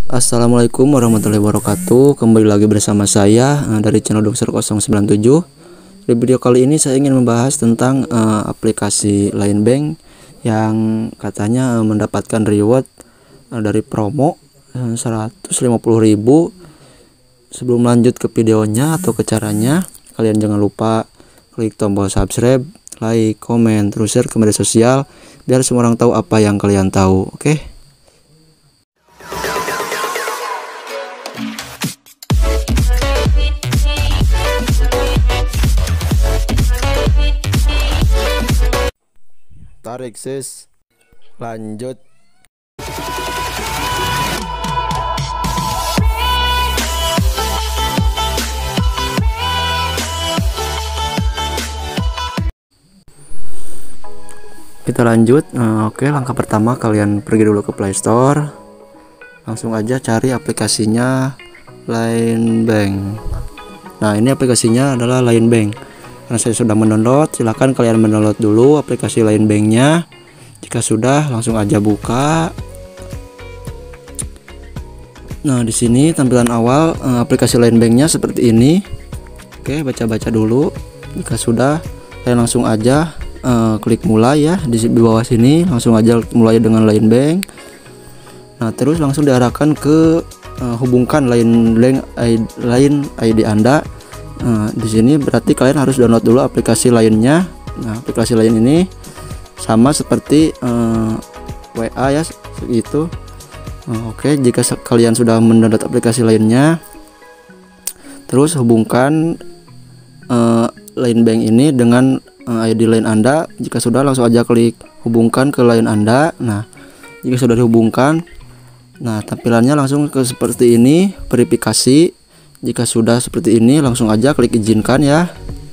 Assalamualaikum warahmatullahi wabarakatuh. Kembali lagi bersama saya dari channel Dokser 097. Di video kali ini saya ingin membahas tentang aplikasi Line Bank yang katanya mendapatkan reward dari promo 150.000. Sebelum lanjut ke videonya atau ke caranya, kalian jangan lupa klik tombol subscribe, like, komen, terus share ke media sosial biar semua orang tahu apa yang kalian tahu. Oke? Tarik sis, lanjut. Kita lanjut. Oke, langkah pertama kalian pergi dulu ke Play Store, langsung aja cari aplikasinya Line Bank. Nah, ini aplikasinya adalah Line Bank. Karena saya sudah mendownload, silahkan kalian mendownload dulu aplikasi Line Bank-nya. Jika sudah, langsung aja buka. Nah, di sini tampilan awal aplikasi Line Bank-nya seperti ini. Oke, baca-baca dulu. Jika sudah, kalian langsung aja klik mulai ya. Di bawah sini langsung aja mulai dengan Line Bank. Nah, terus langsung diarahkan ke hubungkan Line ID Anda. Di sini berarti kalian harus download dulu aplikasi lainnya. Nah, aplikasi lain ini sama seperti WA ya, segitu. Oke, jika kalian sudah mendownload aplikasi lainnya, terus hubungkan Line Bank ini dengan ID Line Anda. Jika sudah, langsung aja klik hubungkan ke Line Anda. Nah, jika sudah dihubungkan, nah tampilannya langsung ke seperti ini, verifikasi. Jika sudah seperti ini, langsung aja klik izinkan ya.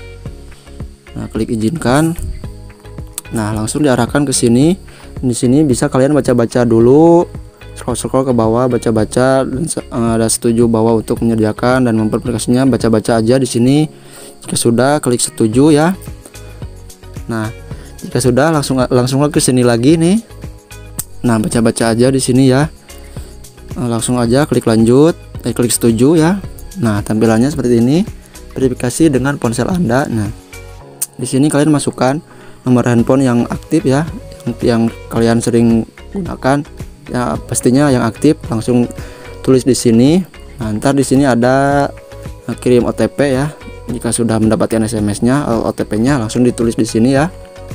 Nah, klik izinkan. Nah, langsung diarahkan ke sini. Di sini bisa kalian baca-baca dulu, scroll ke bawah, baca-baca, dan ada setuju bahwa untuk menyediakan dan memperaplikasinya, baca-baca aja di sini. Jika sudah, klik setuju ya. Nah, jika sudah, langsung ke sini lagi nih. Nah, baca-baca aja di sini ya. Langsung aja klik lanjut, klik setuju ya. Nah, tampilannya seperti ini, verifikasi dengan ponsel Anda. Nah, di sini kalian masukkan nomor handphone yang aktif ya, yang kalian sering gunakan ya, pastinya yang aktif. Langsung tulis di sini. Nah, ntar di sini ada kirim OTP ya. Jika sudah mendapatkan SMS-nya atau OTP-nya, langsung ditulis di sini ya.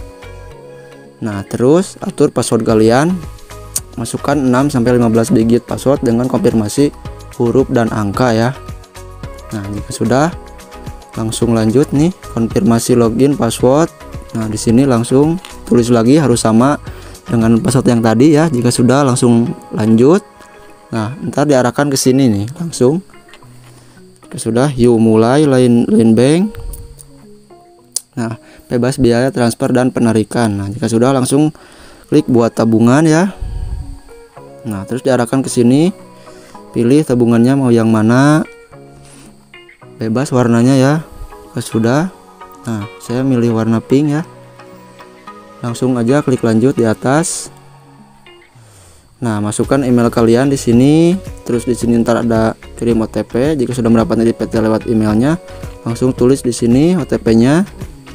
Nah, terus atur password kalian. Masukkan 6-15 digit password dengan konfirmasi huruf dan angka ya. Nah, jika sudah, langsung lanjut nih, konfirmasi login password. Nah, di sini langsung tulis lagi harus sama dengan password yang tadi ya. Jika sudah, langsung lanjut. Nah, ntar diarahkan ke sini nih, langsung. Jika sudah, yuk mulai Line Bank. Nah, bebas biaya transfer dan penarikan. Nah, jika sudah, langsung klik buat tabungan ya. Nah, terus diarahkan ke sini. Pilih tabungannya mau yang mana. Bebas warnanya ya. Sudah. Nah, saya milih warna pink ya. Langsung aja klik lanjut di atas. Nah, masukkan email kalian di sini. Terus di sini ntar ada kirim OTP. Jika sudah mendapatkan OTP lewat emailnya, langsung tulis di sini OTP-nya.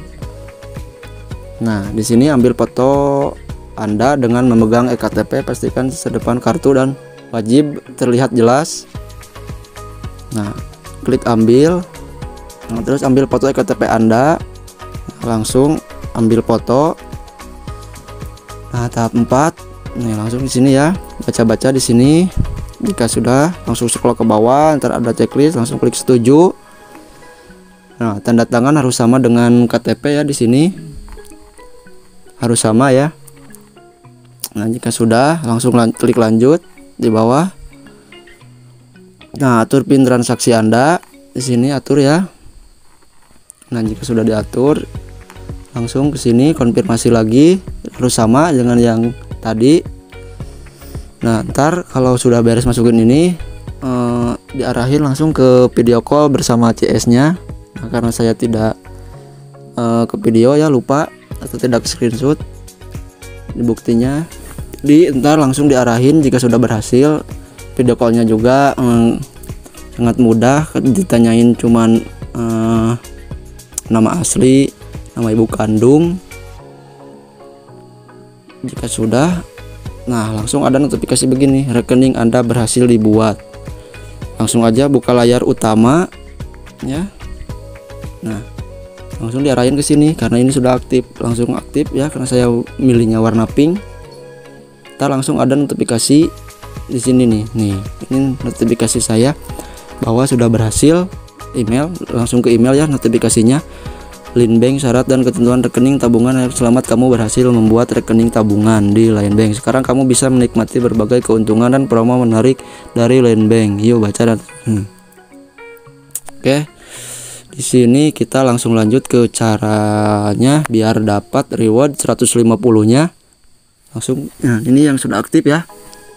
Nah, di sini ambil foto Anda dengan memegang eKTP. Pastikan sedepan kartu dan wajib terlihat jelas. Nah, klik ambil. Nah, terus ambil foto eKTP Anda. Langsung ambil foto. Nah, tahap 4. Nih, langsung di sini ya. Baca-baca di sini. Jika sudah, langsung scroll ke bawah, ntar ada checklist, langsung klik setuju. Nah, tanda tangan harus sama dengan KTP ya di sini. Harus sama ya. Nah, jika sudah, langsung klik lanjut di bawah. Nah, atur PIN transaksi Anda. Di sini atur ya. Nah, jika sudah diatur, langsung ke sini konfirmasi lagi, harus sama dengan yang tadi. Nah, ntar kalau sudah beres masukin ini, diarahin langsung ke video call bersama CS-nya. Nah, karena saya tidak ke video ya, lupa atau tidak screenshot. Di buktinya ntar langsung diarahin jika sudah berhasil video callnya juga sangat mudah, ditanyain cuman nama asli, nama ibu kandung. Jika sudah, nah langsung ada notifikasi begini, rekening Anda berhasil dibuat. Langsung aja buka layar utama ya. Nah langsung diarahin ke sini karena ini sudah aktif, langsung aktif ya karena saya milihnya warna pink. Kita langsung ada notifikasi di sini nih, ini notifikasi saya bahwa sudah berhasil. Email, langsung ke email ya notifikasinya. Line Bank, syarat dan ketentuan rekening tabungan. Selamat, kamu berhasil membuat rekening tabungan di Line Bank. Sekarang kamu bisa menikmati berbagai keuntungan dan promo menarik dari Line Bank. Yuk baca dan Oke. Di sini kita langsung lanjut ke caranya biar dapat reward 150-nya. Langsung, nah ini yang sudah aktif ya.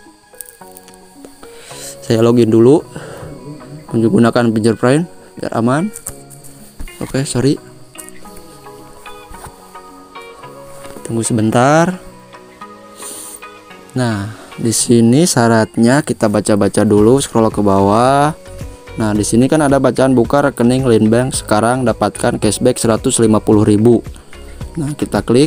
Saya login dulu menggunakan fingerprint biar aman. Oke, sorry. Tunggu sebentar. Nah, di sini syaratnya kita baca-baca dulu, scroll ke bawah. Nah, di sini kan ada bacaan buka rekening Line Bank sekarang dapatkan cashback 150.000. Nah, kita klik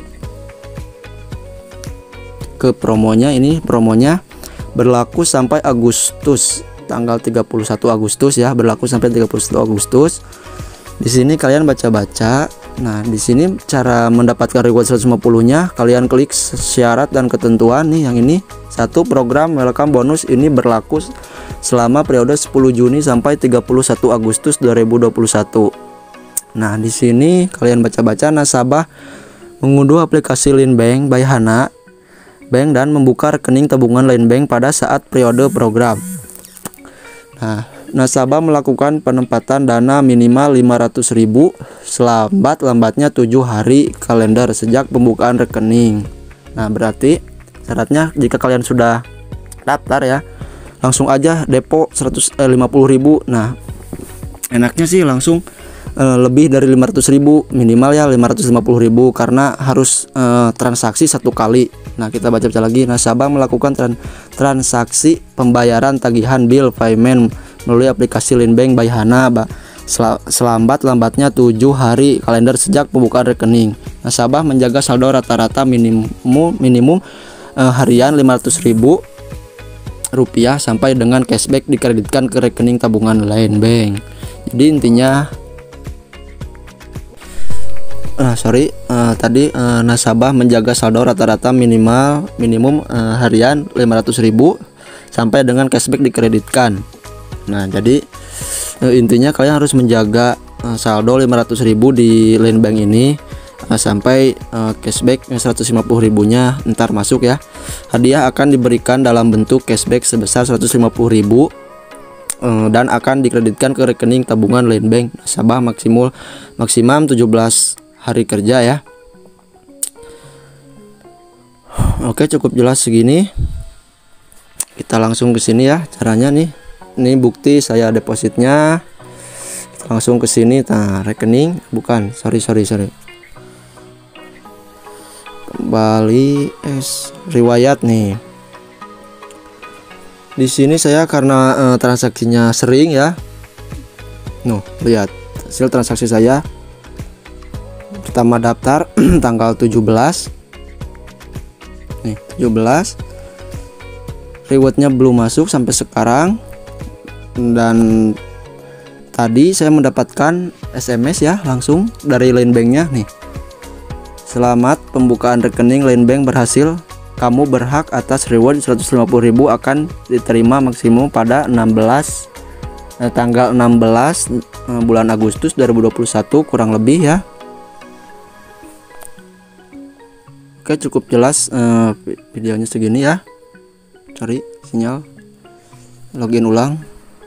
ke promonya. Ini promonya berlaku sampai Agustus, tanggal 31 Agustus ya, berlaku sampai 31 Agustus. Di sini kalian baca-baca. Nah, di sini cara mendapatkan reward 150-nya, kalian klik syarat dan ketentuan nih yang ini. Satu, program welcome bonus ini berlaku selama periode 10 Juni sampai 31 Agustus 2021. Nah, di sini kalian baca-baca, nasabah mengunduh aplikasi Line Bank by Hana Bank dan membuka rekening tabungan Line Bank pada saat periode program. Nah, nasabah melakukan penempatan dana minimal 500.000 selambat-lambatnya 7 hari kalender sejak pembukaan rekening. Nah, berarti syaratnya jika kalian sudah daftar ya, langsung aja depo 150.000. Nah, enaknya sih langsung lebih dari 500.000, minimal ya 550.000 karena harus transaksi satu kali. Nah, kita baca-baca lagi. Nasabah melakukan transaksi pembayaran tagihan bill payment melalui aplikasi Line Bank by Hana selambat-lambatnya 7 hari kalender sejak pembukaan rekening. Nasabah menjaga saldo rata-rata minimum harian 500.000 rupiah sampai dengan cashback dikreditkan ke rekening tabungan Line Bank. Jadi intinya tadi nasabah menjaga saldo rata-rata minimum harian 500.000 sampai dengan cashback dikreditkan. Nah, jadi intinya kalian harus menjaga saldo 500.000 di Line Bank ini sampai cashback 150.000-nya ntar masuk ya. Hadiah akan diberikan dalam bentuk cashback sebesar 150.000 dan akan dikreditkan ke rekening tabungan Line Bank nasabah maksimum 17 hari kerja ya. Oke, cukup jelas segini. Kita langsung ke sini ya caranya nih. Ini bukti saya depositnya. Kita langsung ke sini. Nah, rekening bukan, sorry. Kembali riwayat nih. Di sini saya karena transaksinya sering ya. Lihat hasil transaksi saya. Pertama daftar tanggal 17. Nih, 17. Rewardnya belum masuk sampai sekarang. Dan tadi saya mendapatkan SMS ya langsung dari Line Bank-nya nih. Selamat, pembukaan rekening Line Bank berhasil. Kamu berhak atas reward 150.000 akan diterima maksimum pada tanggal 16 bulan Agustus 2021 kurang lebih ya. Oke, cukup jelas videonya segini ya. Cari sinyal, login ulang.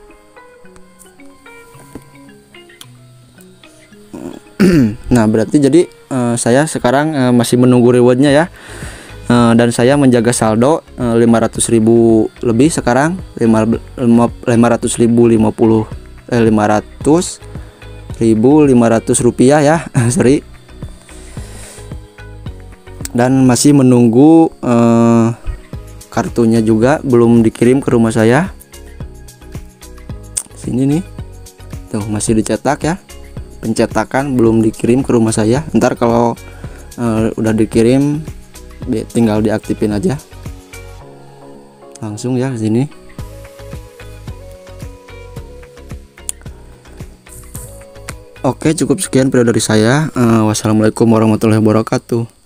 Nah, berarti jadi saya sekarang masih menunggu rewardnya ya. Dan saya menjaga saldo 500.000 lebih sekarang, 500.500 rupiah ya. Sorry. Dan masih menunggu kartunya juga belum dikirim ke rumah saya. sini nih. Tuh masih dicetak ya. Pencetakan belum dikirim ke rumah saya. Ntar kalau udah dikirim tinggal diaktifin aja. Langsung ya ke sini. Oke, cukup sekian video dari saya. Wassalamualaikum warahmatullahi wabarakatuh.